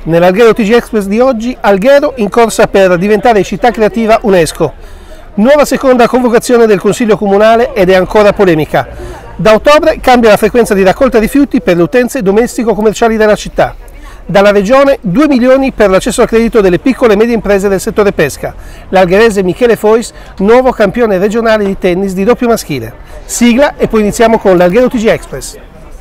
Nell'Alghero TG Express di oggi, Alghero in corsa per diventare città creativa UNESCO. Nuova seconda convocazione del Consiglio Comunale ed è ancora polemica. Da ottobre cambia la frequenza di raccolta rifiuti per le utenze domestico-commerciali della città. Dalla Regione 2 milioni per l'accesso al credito delle piccole e medie imprese del settore pesca. L'algherese Michele Fois, nuovo campione regionale di tennis di doppio maschile. Sigla e poi iniziamo con l'Alghero TG Express.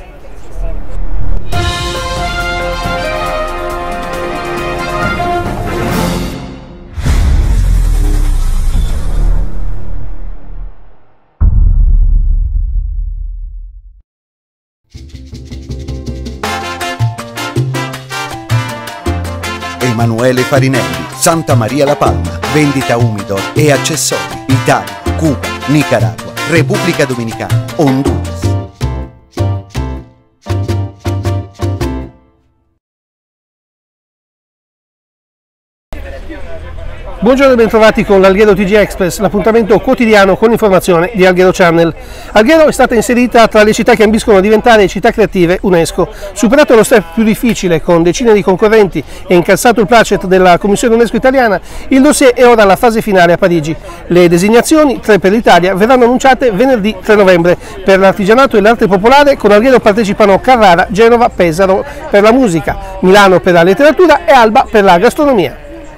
Emanuele Farinelli, Santa Maria La Palma, vendita umidor e accessori, Italia, Cuba, Nicaragua, Repubblica Dominicana, Honduras. Buongiorno e bentrovati con l'Alghero TG Express, l'appuntamento quotidiano con informazione di Alghero Channel. Alghero è stata inserita tra le città che ambiscono a diventare città creative UNESCO. Superato lo step più difficile con decine di concorrenti e incassato il placet della Commissione UNESCO italiana, il dossier è ora alla fase finale a Parigi. Le designazioni, 3 per l'Italia, verranno annunciate venerdì 3 novembre. Per l'artigianato e l'arte popolare con Alghero partecipano Carrara, Genova, Pesaro per la musica, Milano per la letteratura e Alba per la gastronomia.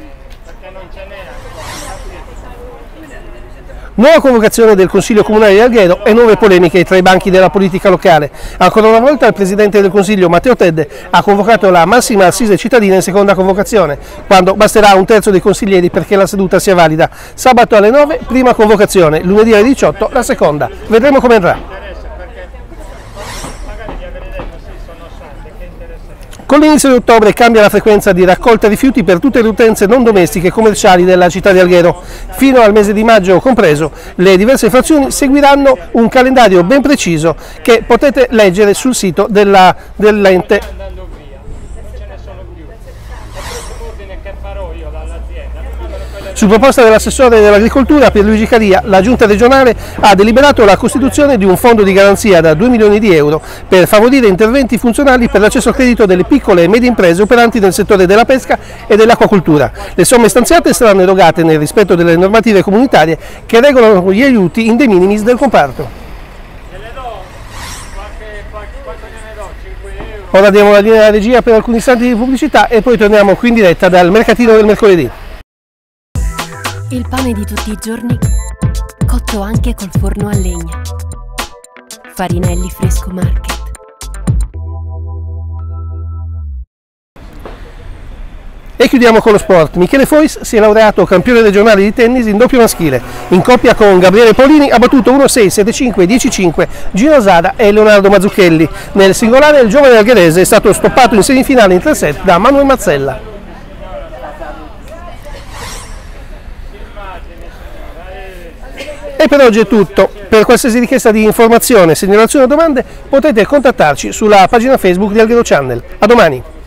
Nuova convocazione del Consiglio Comunale di Alghero e nuove polemiche tra i banchi della politica locale. Ancora una volta il Presidente del Consiglio, Matteo Tedde, ha convocato la massima assise cittadina in seconda convocazione, quando basterà un terzo dei consiglieri perché la seduta sia valida. Sabato alle 9, prima convocazione, lunedì alle 18, la seconda. Vedremo come andrà. Con l'inizio di ottobre cambia la frequenza di raccolta rifiuti per tutte le utenze non domestiche e commerciali della città di Alghero. Fino al mese di maggio compreso, le diverse frazioni seguiranno un calendario ben preciso che potete leggere sul sito dell'ente. Su proposta dell'assessore dell'agricoltura Pierluigi Caria, la giunta regionale ha deliberato la costituzione di un fondo di garanzia da 2 milioni di euro per favorire interventi funzionali per l'accesso al credito delle piccole e medie imprese operanti nel settore della pesca e dell'acquacoltura. Le somme stanziate saranno erogate nel rispetto delle normative comunitarie che regolano gli aiuti in de minimis del comparto. Ora diamo la linea alla regia per alcuni istanti di pubblicità e poi torniamo qui in diretta dal mercatino del mercoledì. Il pane di tutti i giorni, cotto anche col forno a legna. Farinelli Fresco Market. E chiudiamo con lo sport. Michele Fois si è laureato campione regionale di tennis in doppio maschile. In coppia con Gabriele Paolini ha battuto 1-6, 7-5, 10-5 Gino Sada e Leonardo Mazzucchelli. Nel singolare il giovane algherese è stato stoppato in semifinale in 3 set da Manuel Mazzella. E per oggi è tutto. Per qualsiasi richiesta di informazione, segnalazione o domande potete contattarci sulla pagina Facebook di Alghero Channel. A domani!